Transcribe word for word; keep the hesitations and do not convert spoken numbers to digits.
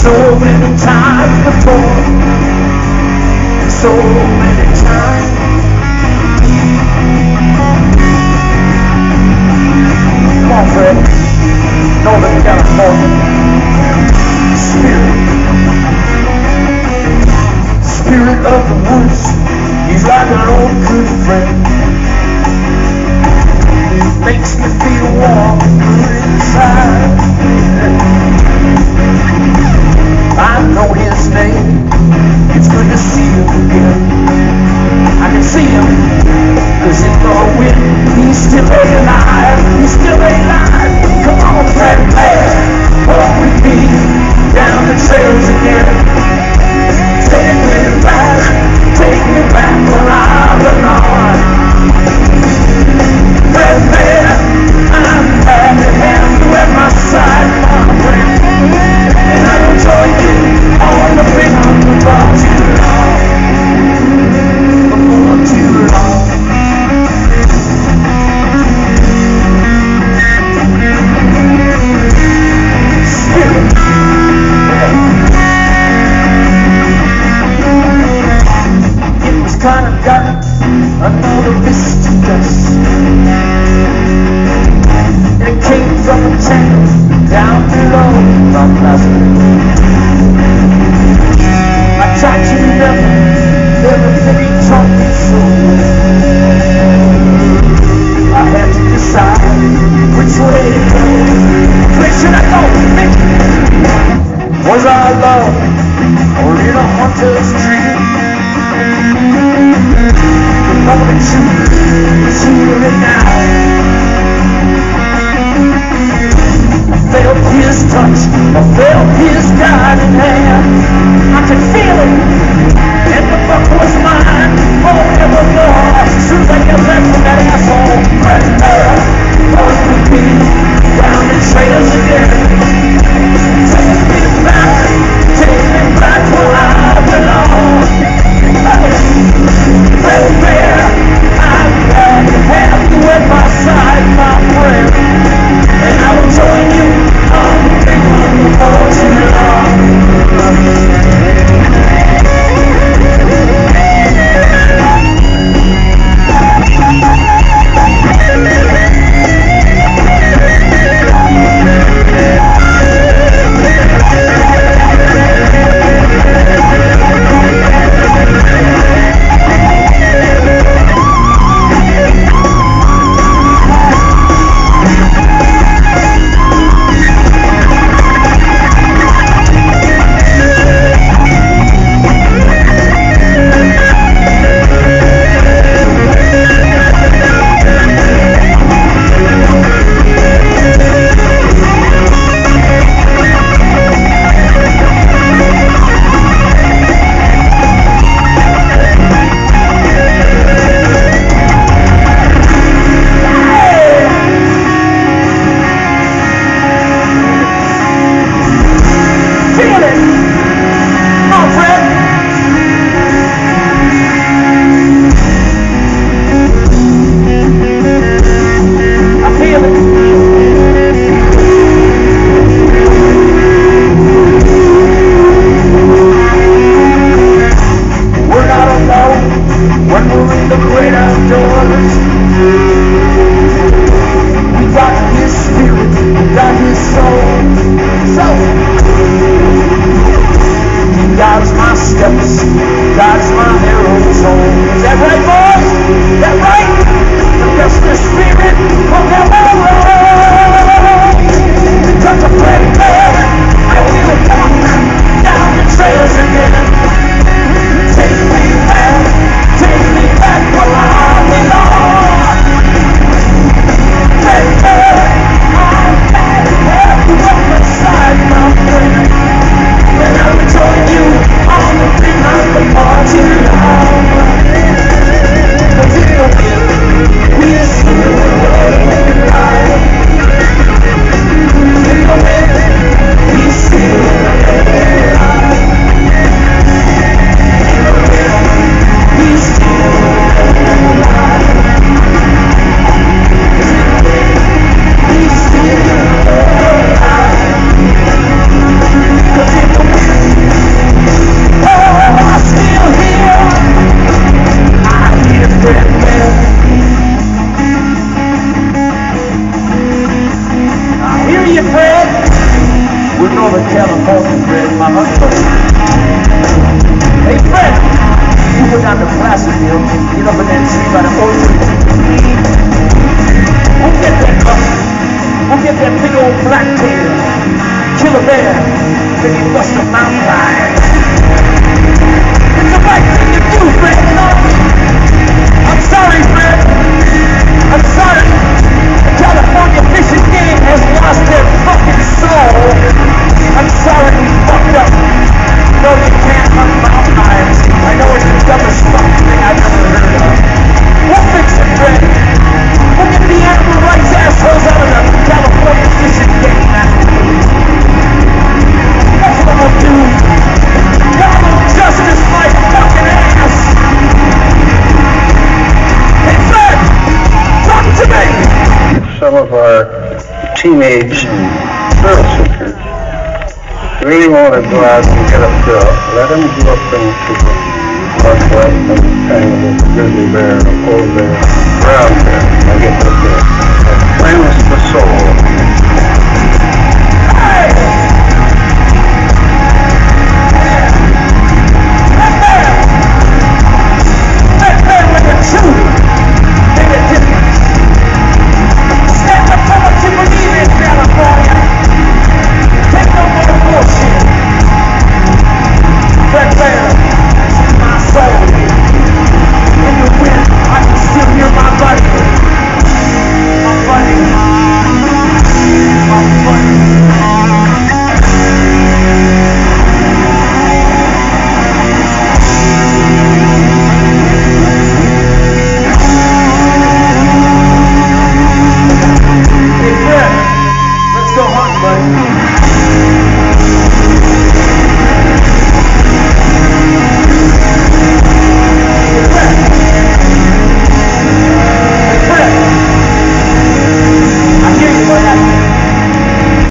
So many times before, so many times. Come on, Fred. Northern California. Spirit. Spirit of the woods. He's like an old good friend. Makes me feel warm and good inside. I know his name. It's good to see him again. I can see him, cause in the wind, he's still alive. He's still alive. Come on, Fred Bear, walk with me down the trails again. Take me back, take me back where I belong. Fred Bear, I'm glad to have you at my side, my friend. And I will join you on the big one before too long. Before too long. Spirit. It was kind of dark, another mist of dust. And it came from a town down below from Boston. I tried to remember everything he taught me so. I had to decide which way to go. Which should I go? Was I alone or in a hunter's dream? The moment truth was here and now. I felt his touch, I felt his guiding hand. I could feel it, and the buck was mine forevermore. As soon as I get back from that asshole, Fred Bear, walk with me down the trails again. Take me back, take me back where I belong. Fred Bear, I'm glad to have you at my side, my friend. And I will join you on the big one before too long. over California, Fred, my husband. Hey, Fred, you go down to Placerville, get up in that tree by the ocean. We'll get that cup. We'll get that big old black tail. Kill a bear, then you bust a mountain lion. It's the right thing to do, Fred, you know? I'm sorry, Fred. I'm sorry. The California Fish and Game has lost their fucking soul. I'm sorry we fucked up. No, you can't hunt mountain lions. I know it's the dumbest fucking thing I've ever heard of. We'll fix it, Fred. We'll get the animal rights assholes out of the California Fish and Game Act. That's what I'll do. Donald Justice my fucking ass. Hey, Fred! Talk to me! Some of our teenage thrill seekers really want to go out and get a thrill. Let them go up into the northwest and hang with a grizzly bear, a polar bear, brown bear. I get that there. That cleanse the soul.